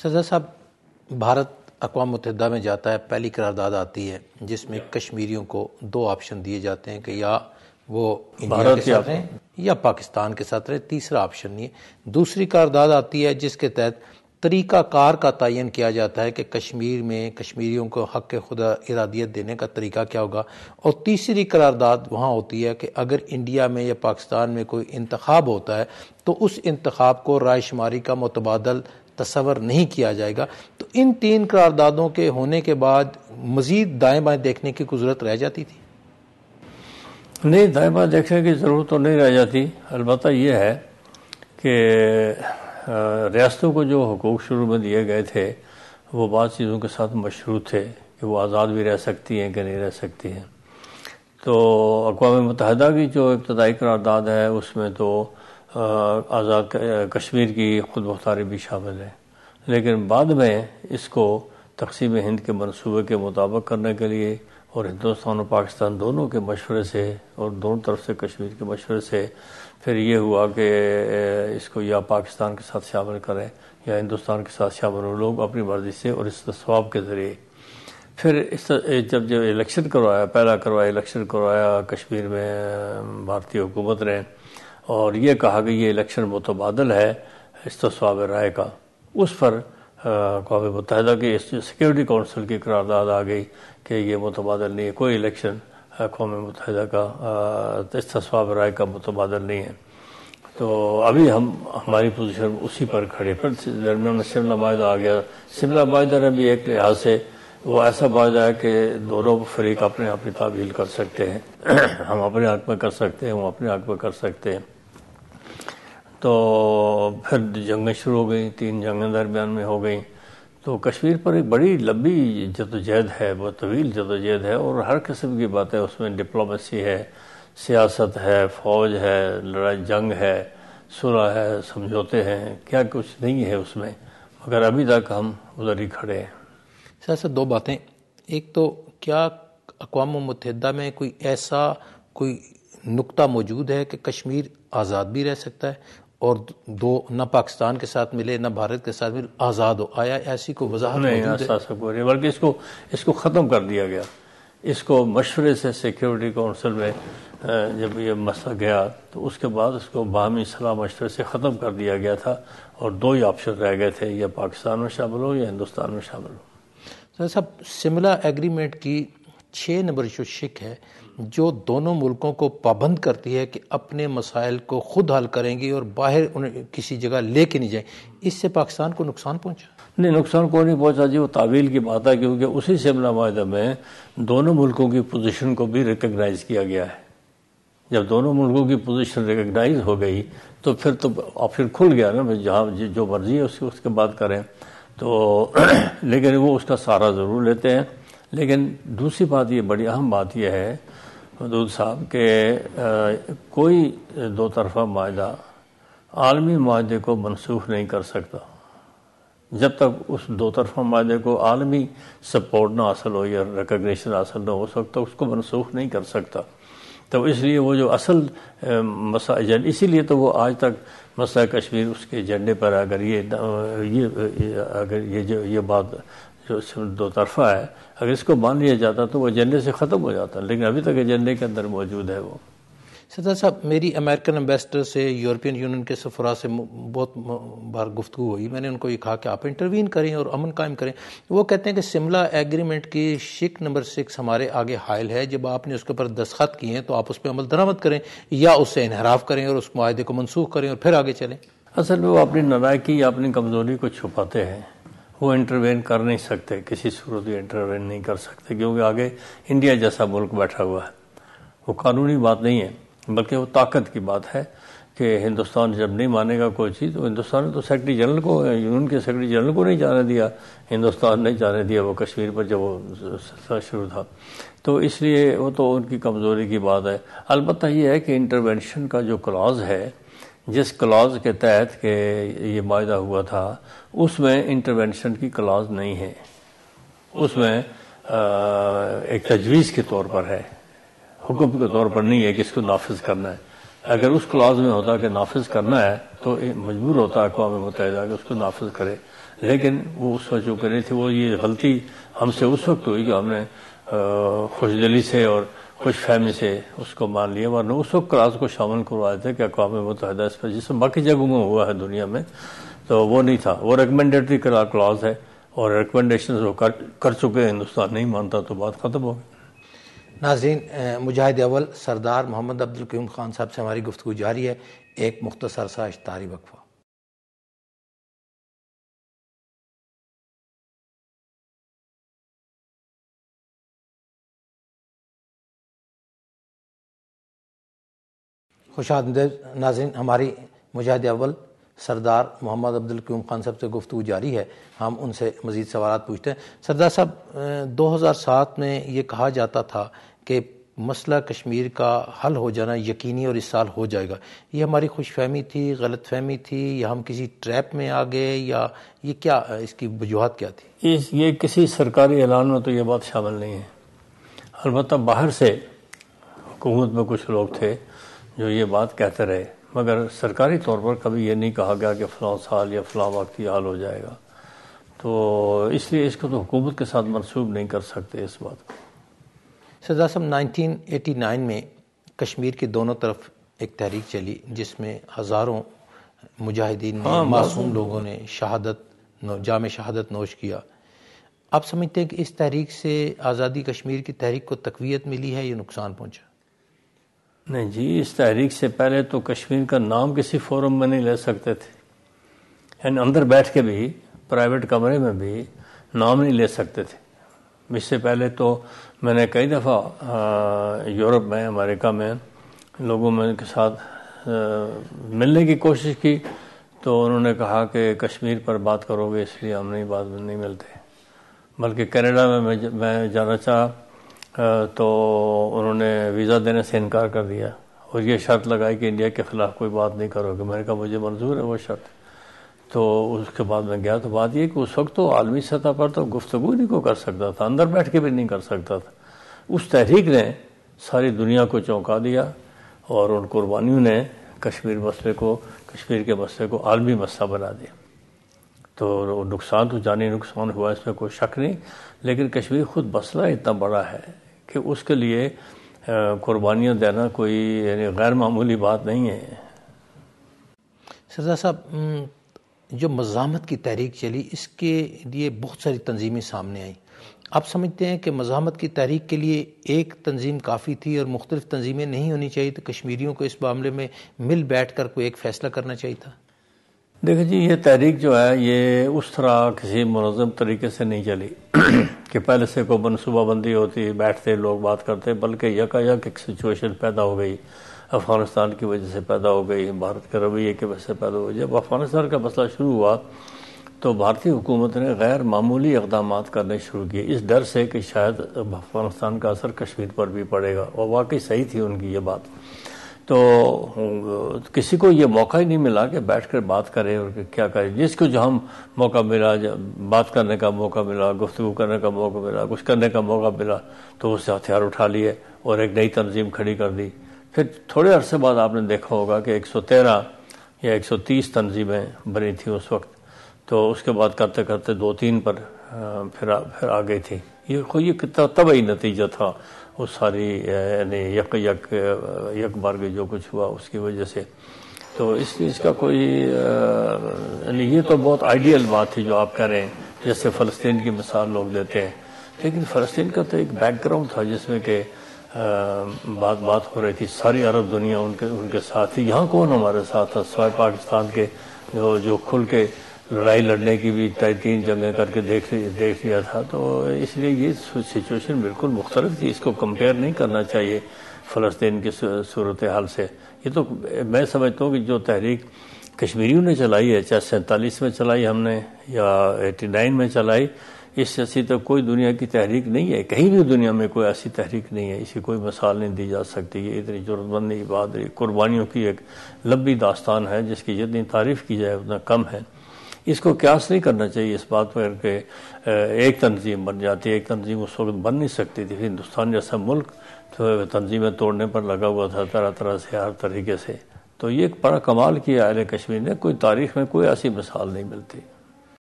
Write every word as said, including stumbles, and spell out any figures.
سردار صاحب، بھارت اقوام متحدہ میں جاتا ہے، پہلی قرارداد آتی ہے جس میں کشمیریوں کو دو آپشن دیے جاتے ہیں کہ یا وہ انڈیا کے ساتھ رہیں یا پاکستان کے ساتھ رہیں، تیسرا آپشن نہیں ہے۔ دوسری قرارداد آتی ہے جس کے تحت طریقہ کار کا تعین کیا جاتا ہے کہ کشمیر میں کشمیریوں کو حق خدا ارادیت دینے کا طریقہ کیا ہوگا، اور تیسری قرارداد وہاں ہوتی ہے کہ اگر انڈیا میں یا پاکستان میں کوئی انتخاب ہوتا ہے تو اس انتخاب کو رائے شماری کا متبادل تصور نہیں کیا جائے گا۔ تو ان تین قراردادوں کے ہونے کے بعد مزید دائیں بائیں دیکھنے کی ضرورت رہ جاتی تھی؟ نہیں، دائیں بائیں دیکھنے کی ضرورت تو نہیں رہ جاتی، البتہ یہ ہے کہ ریاستوں کو جو حقوق شروع میں دیے گئے تھے وہ بعض چیزوں کے ساتھ مشروط تھے کہ وہ آزاد بھی رہ سکتی ہیں کہ نہیں رہ سکتی ہیں۔ تو اقوام متحدہ کی جو ابتدائی قرارداد ہے اس میں تو آزاد کشمیر کی خود مختاری بھی شامل ہے، لیکن بعد میں اس کو تقسیم ہند کے منصوبے کے مطابق کرنے کے لیے اور ہندوستان اور پاکستان دونوں کے مشورے سے اور دونوں طرف سے کشمیر کے مشورے سے پھر یہ ہوا کہ اس کو یا پاکستان کے ساتھ شامل کریں یا ہندوستان کے ساتھ شامل ہو، لوگ اپنی مرضی سے اور استصواب کے ذریعے۔ پھر اس جب جب الیکشن کروایا، پہلا کروایا الیکشن کروایا کشمیر میں بھارتی حکومت نے، اور یہ کہا کہ یہ الیکشن متبادل ہے استصواب رائے کا، اس پر اقوام متحدہ کی سیکیورٹی کونسل کی قرارداد آ گئی کہ یہ متبادل نہیں ہے، کوئی الیکشن اقوام متحدہ کا استصواب رائے کا متبادل نہیں ہے۔ تو ابھی ہم ہماری پوزیشن اسی پر کھڑے، پھر درمیان میں شملہ معاہدہ آ گیا۔ شملہ معاہدہ نے بھی ایک لحاظ سے وہ ایسا معاہدہ ہے کہ دونوں فریق اپنے اپنی تعویل کر سکتے ہیں، ہم اپنے حق میں کر سکتے ہیں، وہ اپنے حق میں کر سکتے ہیں۔ تو پھر جنگیں شروع ہو گئیں، تین جنگیں درمیان میں ہو گئیں، تو کشمیر پر ایک بڑی لمبی جدوجہد ہے، بہت طویل جدوجہد ہے، اور ہر قسم کی باتیں اس میں، ڈپلومیسی ہے، سیاست ہے، فوج ہے، لڑائی جنگ ہے، صلح ہے، سمجھوتے ہیں، کیا کچھ نہیں ہے اس میں، مگر ابھی تک ہم ادھر ہی کھڑے ہیں۔ سر سر دو باتیں، ایک تو کیا اقوام متحدہ میں کوئی ایسا کوئی نقطہ موجود ہے کہ کشمیر آزاد بھی رہ سکتا ہے، اور دو نہ پاکستان کے ساتھ ملے نہ بھارت کے ساتھ ملے، آزاد ہو؟ آیا ایسی کوئی وضاحت نہیں؟ موجود ہے؟ ایسا کوئی نہیں، بلکہ اس کو اس کو ختم کر دیا گیا۔ اس کو مشورے سے سیکیورٹی کونسل میں جب یہ مسئلہ گیا تو اس کے بعد اس کو باہمی صلاح مشورے سے ختم کر دیا گیا تھا، اور دو ہی آپشن رہ گئے تھے، یا پاکستان میں شامل ہو یا ہندوستان میں شامل ہو۔ سر صاحب، شملہ ایگریمنٹ کی چھ نمبر جو شک ہے جو دونوں ملکوں کو پابند کرتی ہے کہ اپنے مسائل کو خود حل کریں گی اور باہر انہیں کسی جگہ لے کے نہیں جائیں، اس سے پاکستان کو نقصان پہنچا؟ نہیں، نقصان کو نہیں پہنچا جی، وہ تعویل کی بات ہے، کیونکہ اسی شملہ معاہدہ میں دونوں ملکوں کی پوزیشن کو بھی ریکگنائز کیا گیا ہے۔ جب دونوں ملکوں کی پوزیشن ریکگنائز ہو گئی تو پھر تو آپشن کھل گیا نا، جہاں جو مرضی ہے اس کی اس کے بعد کریں تو لیکن وہ اس کا سہارا ضرور لیتے ہیں۔ لیکن دوسری بات یہ، بڑی اہم بات یہ ہے ودود صاحب کہ کوئی دو طرفہ معاہدہ عالمی معاہدے کو منسوخ نہیں کر سکتا جب تک اس دو طرفہ معاہدے کو عالمی سپورٹ نہ حاصل ہو یا ریکگنیشن حاصل نہ ہو سکتا، اس کو منسوخ نہیں کر سکتا۔ تو اس لیے وہ جو اصل مسئلہ، اسی لیے تو وہ آج تک مسئلہ کشمیر اس کے ایجنڈے پر، اگر یہ اگر یہ جو یہ بات جو دو طرفہ ہے، اگر اس کو مان لیا جاتا تو وہ ایجنڈے سے ختم ہو جاتا، لیکن ابھی تک ایجنڈے کے اندر موجود ہے وہ۔ سردار صاحب، میری امریکن امبیسڈر سے، یورپین یونین کے سفراء سے بہت بار گفتگو ہوئی، میں نے ان کو یہ کہا کہ آپ انٹروین کریں اور امن قائم کریں۔ وہ کہتے ہیں کہ شملہ ایگریمنٹ کی شک نمبر سکس ہمارے آگے حائل ہے، جب آپ نے اس کے اوپر دستخط کیے ہیں تو آپ اس پہ عمل درآمد کریں یا اس سے انحراف کریں اور اس معاہدے کو منسوخ کریں اور پھر آگے چلیں۔ اصل میں وہ اپنی نالائکی یا اپنی کمزوری کو چھپاتے ہیں، وہ انٹروین کر نہیں سکتے، کسی صورت بھی انٹروین نہیں کر سکتے، کیونکہ آگے انڈیا جیسا ملک بیٹھا ہوا ہے۔ وہ قانونی بات نہیں ہے، بلکہ وہ طاقت کی بات ہے کہ ہندوستان جب نہیں مانے گا کوئی چیز، تو ہندوستان نے تو سیکرٹری جنرل کو، یونین کے سیکرٹری جنرل کو نہیں جانے دیا، ہندوستان نہیں جانے دیا وہ کشمیر پر جب وہ سلسلہ شروع تھا، تو اس لیے وہ تو ان کی کمزوری کی بات ہے۔ البتہ یہ ہے کہ انٹرونشن کا جو کلاز ہے، جس کلاز کے تحت کہ یہ معاہدہ ہوا تھا، اس میں انٹرونشن کی کلاز نہیں ہے، اس میں ایک تجویز کے طور پر ہے، حکم کے طور پر نہیں ہے کہ اس کو نافذ کرنا ہے۔ اگر اس کلاز میں ہوتا کہ نافذ کرنا ہے تو مجبور ہوتا اقوام متحدہ کہ اس کو نافذ کرے، لیکن وہ اس وقت جو کرے تھے، وہ یہ غلطی ہم سے اس وقت ہوئی کہ ہم نے خوش دلی سے اور خوش فہمی سے اس کو مان لیا، ورنہ اس وقت کلاس کو شامل کروایا تھے کہ اقوام متحدہ اس پر، جس میں باقی جگہوں میں ہوا ہے دنیا میں، تو وہ نہیں تھا، وہ ریکمینڈیٹری کلاس ہے اور ریکمینڈیشن وہ کر چکے، ہندوستان نہیں مانتا تو بات ختم ہو گئی۔ ناظرین، مجاہد اول سردار محمد عبدل قیوم خان صاحب سے ہماری گفتگو جاری ہے، ایک مختصر سا اشتہاری وقفہ۔ خوش آمدید ناظرین، ہماری مجاہد اول سردار محمد عبدل قیوم خان صاحب سے گفتگو جاری ہے، ہم ان سے مزید سوالات پوچھتے ہیں۔ سردار صاحب، دو ہزار سات میں یہ کہا جاتا تھا کہ مسئلہ کشمیر کا حل ہو جانا یقینی اور اس سال ہو جائے گا، یہ ہماری خوش فہمی تھی، غلط فہمی تھی، یا ہم کسی ٹریپ میں آ گئے، یا یہ کیا اس کی وجوہات کیا تھی؟ یہ کسی سرکاری اعلان میں تو یہ بات شامل نہیں ہے، البتہ باہر سے حکومت میں کچھ لوگ تھے جو یہ بات کہتے رہے، مگر سرکاری طور پر کبھی یہ نہیں کہا گیا کہ فلاں سال یا فلاں وقت یہ حل ہو جائے گا، تو اس لیے اس کو تو حکومت کے ساتھ منسوب نہیں کر سکتے اس بات کو۔ سردار صاحب، نائنٹین ایٹی نائن میں کشمیر کی دونوں طرف ایک تحریک چلی جس میں ہزاروں مجاہدین نے، معصوم لوگوں نے شہادت جام شہادت نوش کیا، آپ سمجھتے ہیں کہ اس تحریک سے آزادی کشمیر کی تحریک کو تقویت ملی ہے یا نقصان پہنچا؟ نہیں جی، اس تحریک سے پہلے تو کشمیر کا نام کسی فورم میں نہیں لے سکتے تھے، یعنی اندر بیٹھ کے بھی، پرائیویٹ کمرے میں بھی نام نہیں لے سکتے تھے۔ اس سے پہلے تو میں نے کئی دفعہ یورپ میں، امریکہ میں لوگوں میں کے ساتھ ملنے کی کوشش کی، تو انہوں نے کہا کہ کشمیر پر بات کرو گے اس لیے ہم نہیں بات نہیں ملتے، بلکہ کینیڈا میں میں جانا چاہا تو انہوں نے ویزا دینے سے انکار کر دیا اور یہ شرط لگائی کہ انڈیا کے خلاف کوئی بات نہیں کرو گے۔ میں نے کہا مجھے منظور ہے وہ شرط، تو اس کے بعد میں گیا، تو بات یہ کہ اس وقت تو عالمی سطح پر تو گفتگو نہیں کو کر سکتا تھا، اندر بیٹھ کے بھی نہیں کر سکتا تھا۔ اس تحریک نے ساری دنیا کو چونکا دیا اور ان قربانیوں نے کشمیر مسئلے کو، کشمیر کے مسئلے کو عالمی مسئلہ بنا دیا۔ تو نقصان تو جانی نقصان ہوا، اس میں کوئی شک نہیں، لیکن کشمیر خود مسئلہ اتنا بڑا ہے کہ اس کے لیے قربانیاں دینا کوئی یعنی غیر معمولی بات نہیں ہے۔ سردار صاحب، جو مزاحمت کی تحریک چلی، اس کے لیے بہت ساری تنظیمیں سامنے آئیں، آپ سمجھتے ہیں کہ مزاحمت کی تحریک کے لیے ایک تنظیم کافی تھی اور مختلف تنظیمیں نہیں ہونی چاہیے، تو کشمیریوں کو اس معاملے میں مل بیٹھ کر کوئی ایک فیصلہ کرنا چاہیے تھا؟ دیکھیں جی، یہ تحریک جو ہے یہ اس طرح کسی منظم طریقے سے نہیں چلی کہ پہلے سے کوئی منصوبہ بندی ہوتی، بیٹھتے لوگ بات کرتے، بلکہ یکا یک ایک سچویشن پیدا ہو گئی، افغانستان کی وجہ سے پیدا ہو گئی، بھارت کے رویے کی وجہ سے پیدا ہو گئی۔ جب افغانستان کا مسئلہ شروع ہوا تو بھارتی حکومت نے غیر معمولی اقدامات کرنے شروع کیے، اس ڈر سے کہ شاید افغانستان کا اثر کشمیر پر بھی پڑے گا، اور واقعی صحیح تھی ان کی یہ بات۔ تو کسی کو یہ موقع ہی نہیں ملا کہ بیٹھ کر بات کرے اور کیا کرے، جس کو جو ہم موقع ملا، بات کرنے کا موقع ملا، گفتگو کرنے کا موقع ملا، کچھ کرنے کا موقع ملا، تو اس سے ہتھیار اٹھا لیے اور ایک نئی تنظیم کھڑی کر دی۔ پھر تھوڑے عرصے بعد آپ نے دیکھا ہوگا کہ ایک سو تیرہ یا ایک سو تیس تنظیمیں بنی تھیں اس وقت، تو اس کے بعد کرتے کرتے دو تین پر پھر پھر آ گئی تھی۔ یہ کوئی یہ کتنا طبعی نتیجہ تھا وہ ساری یعنی یک یک یک بار کے جو کچھ ہوا اس کی وجہ سے۔ تو اس اس کا کوئی یعنی یہ تو بہت آئیڈیل بات تھی جو آپ کہہ رہے ہیں، جیسے فلسطین کی مثال لوگ دیتے ہیں، لیکن فلسطین کا تو ایک بیک گراؤنڈ تھا جس میں کہ بات بات ہو رہی تھی، ساری عرب دنیا ان کے ان کے ساتھ تھی۔ یہاں کون ہمارے ساتھ تھا سوائے پاکستان کے، جو جو کھل کے لڑائی لڑنے کی بھی تین جنگیں کر کے دیکھ دیکھ لیا تھا۔ تو اس لیے یہ سچویشن بالکل مختلف تھی، اس کو کمپیئر نہیں کرنا چاہیے فلسطین کی صورتحال سے۔ یہ تو میں سمجھتا ہوں کہ جو تحریک کشمیریوں نے چلائی ہے، چاہے سینتالیس میں چلائی ہم نے یا ایٹی نائن میں چلائی، اس سے ایسی تو کوئی دنیا کی تحریک نہیں ہے، کہیں بھی دنیا میں کوئی ایسی تحریک نہیں ہے، اسی کوئی مثال نہیں دی جا سکتی۔ یہ اتنی ضرورت مند بہادری قربانیوں کی ایک لمبی داستان ہے جس کی جتنی تعریف کی جائے اتنا کم ہے۔ اس کو قیاس نہیں کرنا چاہیے اس بات پر کہ ایک تنظیم بن جاتی ہے. ایک تنظیم اس وقت بن نہیں سکتی تھی. ہندوستان جیسا ملک تو تنظیمیں توڑنے پر لگا ہوا تھا طرح طرح سے ہر طریقے سے. تو یہ ایک بڑا کمال کیا اہل کشمیر نے. کوئی تاریخ میں کوئی ایسی مثال نہیں ملتی.